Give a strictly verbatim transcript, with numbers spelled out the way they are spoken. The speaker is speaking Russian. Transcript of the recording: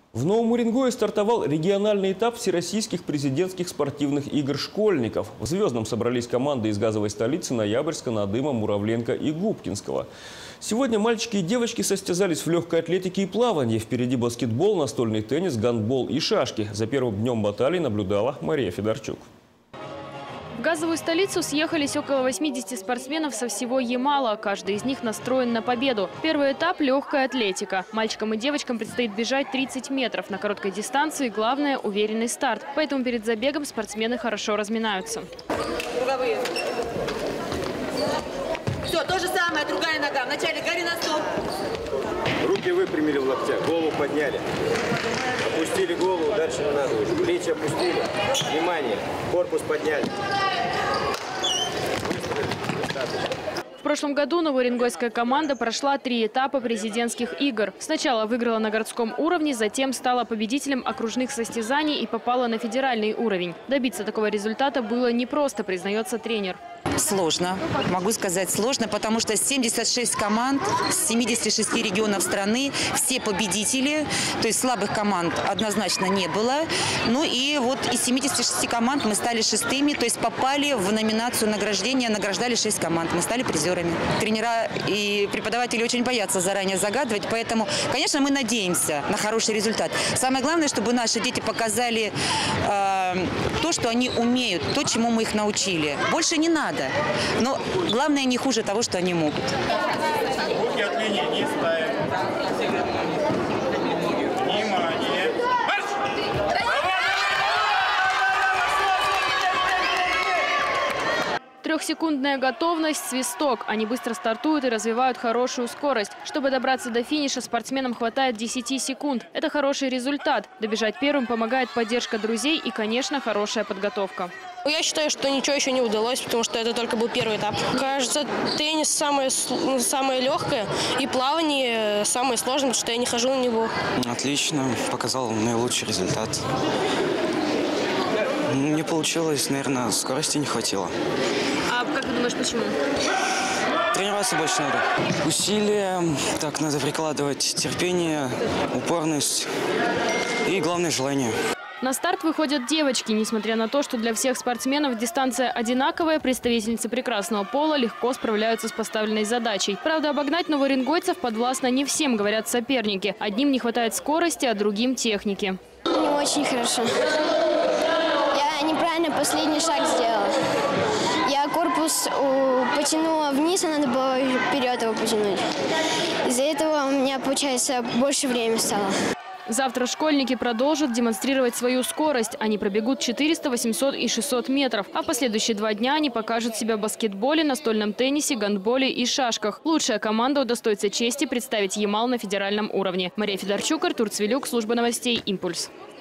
В Новом Уренгое стартовал региональный этап всероссийских президентских спортивных игр школьников. В Звездном собрались команды из газовой столицы Ноябрьска, Надыма, Муравленко и Губкинского. Сегодня мальчики и девочки состязались в легкой атлетике и плавании. Впереди баскетбол, настольный теннис, гандбол и шашки. За первым днем баталий наблюдала Мария Федорчук. В газовую столицу съехались около восьмидесяти спортсменов со всего Ямала. Каждый из них настроен на победу. Первый этап – легкая атлетика. Мальчикам и девочкам предстоит бежать тридцать метров. На короткой дистанции главное – уверенный старт. Поэтому перед забегом спортсмены хорошо разминаются. Круговые. Все, то же самое, другая нога. Вначале гори на стол. Руки выпрямили в локтях, голову подняли. Опустили голову, дальше не надо уже. Плечи опустили. Внимание, корпус подняли. В прошлом году новоуренгойская команда прошла три этапа президентских игр. Сначала выиграла на городском уровне, затем стала победителем окружных состязаний и попала на федеральный уровень. Добиться такого результата было непросто, признается тренер. Сложно, могу сказать сложно, потому что семьдесят шесть команд с семидесяти шести регионов страны, все победители, то есть слабых команд однозначно не было. Ну и вот из семидесяти шести команд мы стали шестыми, то есть попали в номинацию награждения, награждали шесть команд, мы стали призерами. Тренера и преподаватели очень боятся заранее загадывать, поэтому, конечно, мы надеемся на хороший результат. Самое главное, чтобы наши дети показали э, то, что они умеют, то, чему мы их научили. Больше не надо. Но главное, не хуже того, что они могут. Руки от линии не ставим. Внимание. Марш! Трехсекундная готовность, свисток. Они быстро стартуют и развивают хорошую скорость. Чтобы добраться до финиша, спортсменам хватает десяти секунд. Это хороший результат. Добежать первым помогает поддержка друзей и, конечно, хорошая подготовка. Я считаю, что ничего еще не удалось, потому что это только был первый этап. Кажется, теннис самое, самое легкое и плавание самое сложное, потому что я не хожу на него. Отлично, показал наилучший результат. Не получилось, наверное, скорости не хватило. А как ты думаешь, почему? Тренироваться больше надо. Усилия, так, надо прикладывать терпение, упорность и, главное, желание. На старт выходят девочки. Несмотря на то, что для всех спортсменов дистанция одинаковая, представительницы прекрасного пола легко справляются с поставленной задачей. Правда, обогнать новоуренгойцев подвластно не всем, говорят соперники. Одним не хватает скорости, а другим – техники. Не очень хорошо. Я неправильно последний шаг сделала. Я корпус потянула вниз, а надо было вперед его потянуть. Из-за этого у меня, получается, больше времени стало. Завтра школьники продолжат демонстрировать свою скорость. Они пробегут четыреста, восемьсот и шестьсот метров. А последующие два дня они покажут себя в баскетболе, настольном теннисе, гандболе и шашках. Лучшая команда удостоится чести представить Ямал на федеральном уровне. Мария Федорчук, Артур Цвилюк, служба новостей «Импульс».